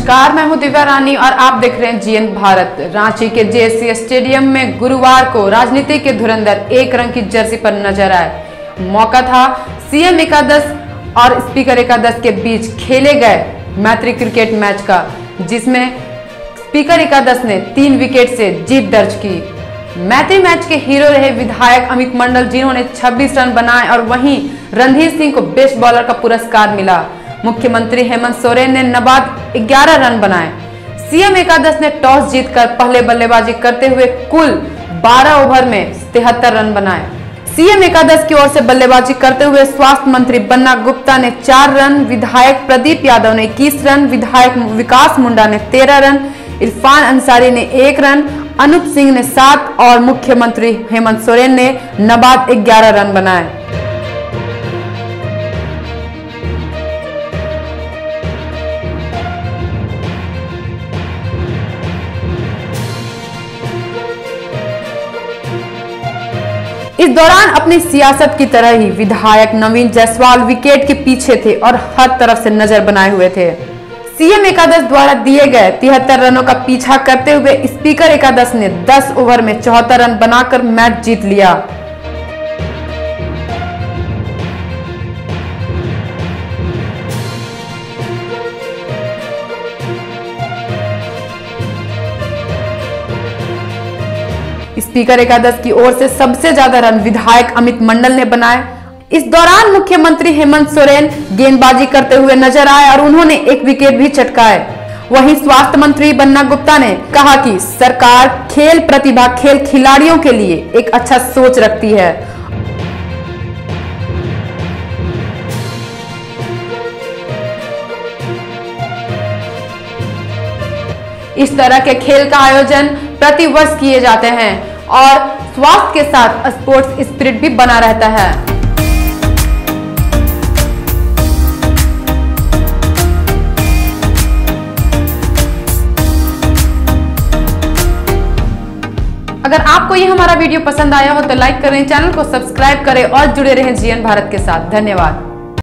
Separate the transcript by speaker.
Speaker 1: नमस्कार, मैं हूं दिव्या रानी और आप देख रहे हैं जीएन भारत। रांची के जेएससी स्टेडियम में गुरुवार को राजनीति के धुरंधर एक रंग की जर्सी पर नजर आए। मौका था सीएम एकादश और स्पीकर एकादश के बीच खेले गए मैत्री क्रिकेट मैच का, जिसमें स्पीकर एकादश ने 3 विकेट से जीत दर्ज की। मैत्री मैच के हीरो रहे विधायक अमित मंडल, जिन्होंने 26 रन बनाए और वहीं रणधीर सिंह को बेस्ट बॉलर का पुरस्कार मिला। मुख्यमंत्री हेमंत सोरेन ने नबाद 11 रन बनाए। सीएम एकादश ने टॉस जीतकर पहले बल्लेबाजी करते हुए कुल 12 ओवर में 73 रन बनाए। सीएम एकादश की ओर से बल्लेबाजी करते हुए स्वास्थ्य मंत्री बन्ना गुप्ता ने 4 रन, विधायक प्रदीप यादव ने 21 रन, विधायक विकास मुंडा ने 13 रन, इरफान अंसारी ने 1 रन, अनूप सिंह ने 7 और मुख्यमंत्री हेमंत सोरेन ने नबाद 11 रन बनाए। इस दौरान अपनी सियासत की तरह ही विधायक नवीन जायसवाल विकेट के पीछे थे और हर तरफ से नजर बनाए हुए थे। सीएम एकादश द्वारा दिए गए 73 रनों का पीछा करते हुए स्पीकर एकादश ने 10 ओवर में 74 रन बनाकर मैच जीत लिया। स्पीकर एकादश की ओर से सबसे ज्यादा रन विधायक अमित मंडल ने बनाए। इस दौरान मुख्यमंत्री हेमंत सोरेन गेंदबाजी करते हुए नजर आए और उन्होंने 1 विकेट भी चटकाए। वहीं स्वास्थ्य मंत्री बन्ना गुप्ता ने कहा कि सरकार खेल प्रतिभा, खेल खिलाड़ियों के लिए एक अच्छा सोच रखती है। इस तरह के खेल का आयोजन प्रति वर्ष किए जाते हैं और स्वास्थ्य के साथ स्पोर्ट्स स्पिरिट भी बना रहता है। अगर आपको ये हमारा वीडियो पसंद आया हो तो लाइक करें, चैनल को सब्सक्राइब करें और जुड़े रहें जीएन भारत के साथ। धन्यवाद।